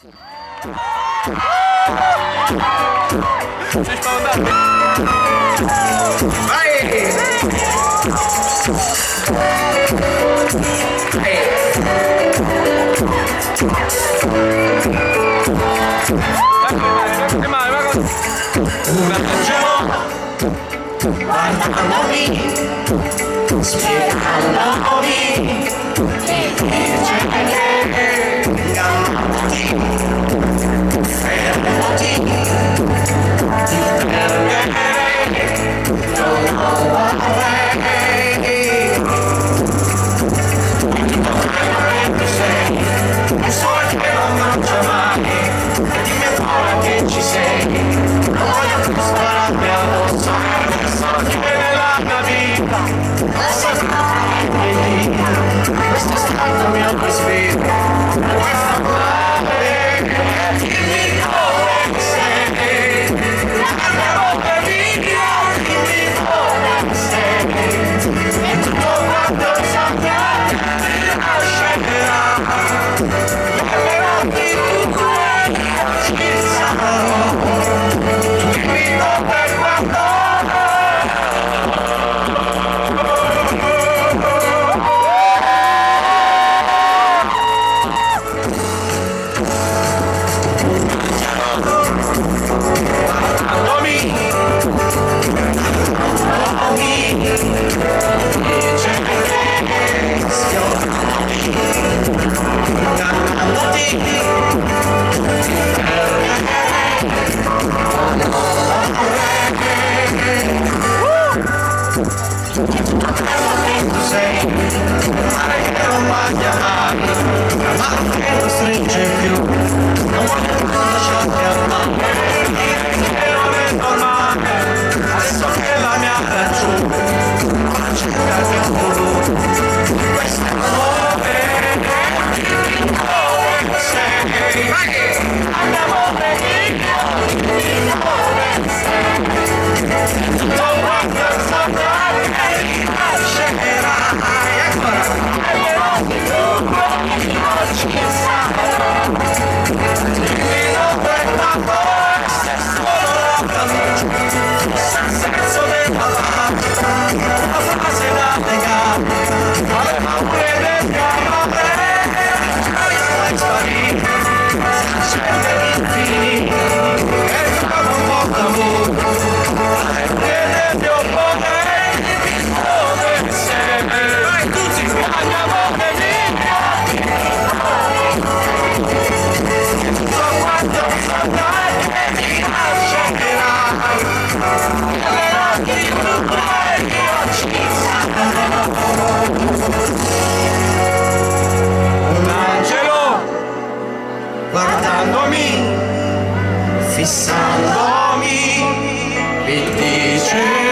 Sei spaventato? Vai! Che male, ma cosa? Guardandomi, spiegandomi, ti dice che ingannati, fermati, ti perderei, non lo vorrei. Tutto quello che tu sei, un sole che non mangia mai, dimmi ancora che ci sei, non voglio più spararmi addosso. Questo è stato il mio respiro, questa mare, dimmi come sei, la mia boca mia, dimmi come sei, e tutto quanto saprà mi lascerà, però di tutto ci sarò, dimmi dove quando. Guardandomi, fissandomi, mi dice